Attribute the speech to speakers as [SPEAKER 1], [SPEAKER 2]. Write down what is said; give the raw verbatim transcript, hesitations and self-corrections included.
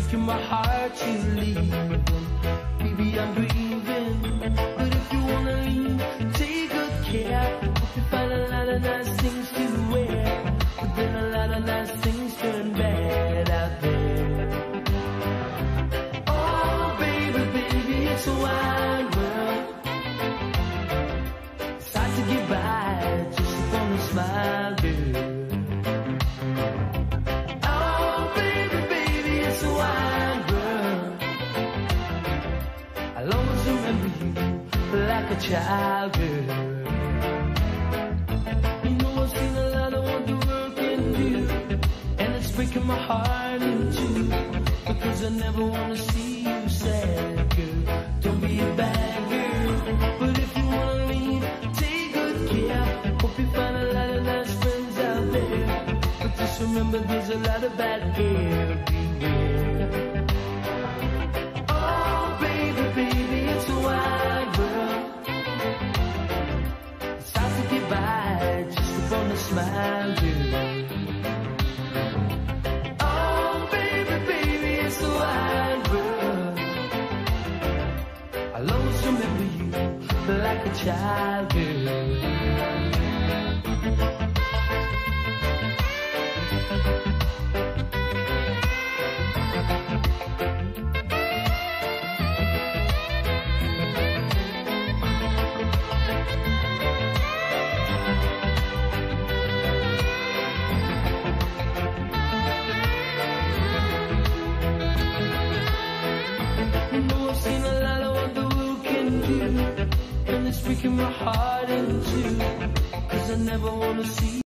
[SPEAKER 1] breaking my heart you leaving. Baby, I'm grieving, but if you wanna leave, take good care. Hope you find a lot of nice things to wear, but then a lot of nice things turn bad out there. Oh baby, baby, it's a wide world. It's hard to get by just upon a smile, girl. Oh baby, baby, it's a wide world. I'll always remember you like a child, girl. You know I've seen a lot of what the world can do, and it's breaking my heart in two, because I never wanna see you sad, girl. Don't be a bad girl, but if you wanna leave, take good care. Hope you find a lot of nice friends out there, but just remember there's a lot of bad everywhere. Oh baby, baby, it's a wide world. It's hard to get by just upon a smile, girl. Oh baby, baby, it's a wide world. I'll always remember you like a child, girl. Seen a lot of what the world can do, and it's breaking my heart in two, 'cause I never wanna see